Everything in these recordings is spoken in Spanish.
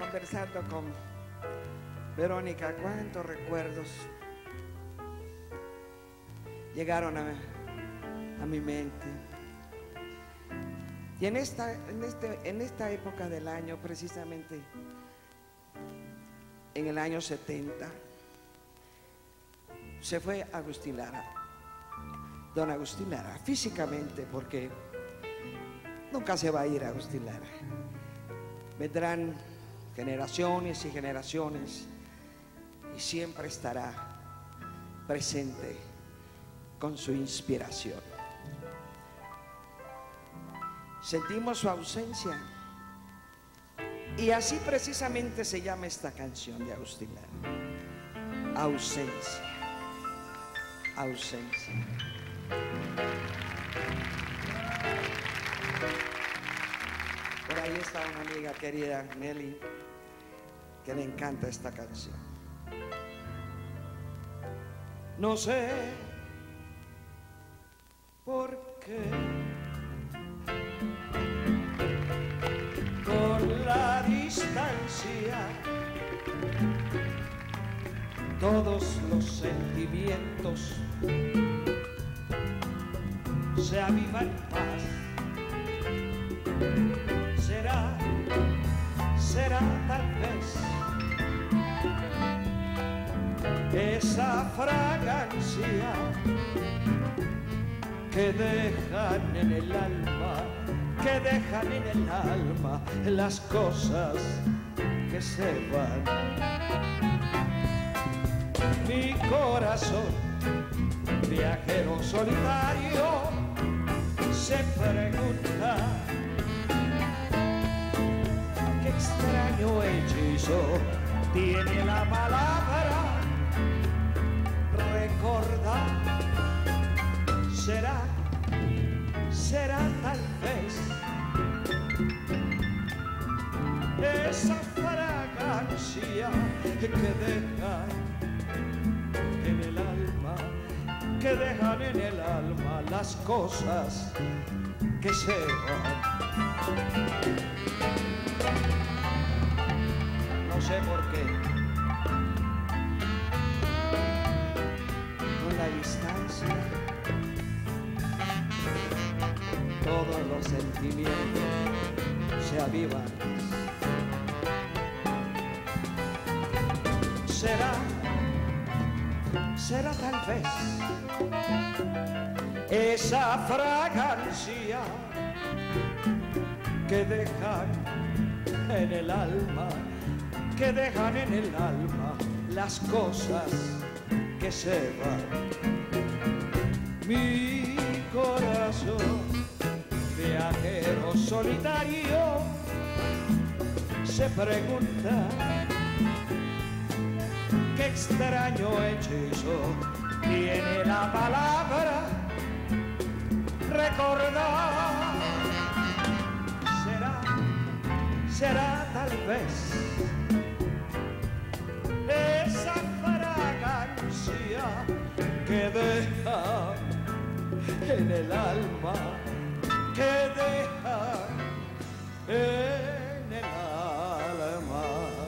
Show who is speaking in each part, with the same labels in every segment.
Speaker 1: conversando con Verónica, cuántos recuerdos llegaron a mi mente. Y en esta época del año, precisamente en el año 70, se fue Agustín Lara, don Agustín Lara, físicamente, porque nunca se va a ir Agustín Lara. Vendrán generaciones y generaciones y siempre estará presente con su inspiración. Sentimos su ausencia y así precisamente se llama esta canción de Agustín Lara: ausencia, ausencia. Por ahí está una amiga querida, Nelly, que le encanta esta canción. No sé por qué con la distancia todos los sentimientos se avivan más. Será tal vez esa fragancia que dejan en el alma, que dejan en el alma las cosas que se van. Mi corazón, viajero solitario, se pregunta: qué extraño hechizo tiene la palabra recordar. Será tal vez esa fragancia que dejan en el alma, que dejan en el alma las cosas que se van. No sé por qué con la distancia todos los sentimientos se avivan. Será tal vez esa fragancia que dejan en el alma, que dejan en el alma las cosas que se van. Mi corazón, viajero solitario, se pregunta: qué extraño hechizo tiene la palabra recordar. Será tal vez esa fragancia que deja en el alma, que deja en el alma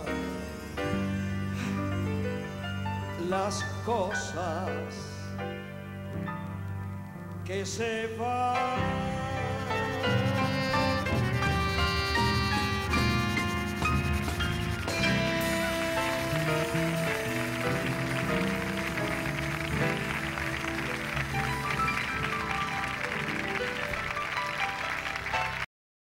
Speaker 1: las cosas que se van.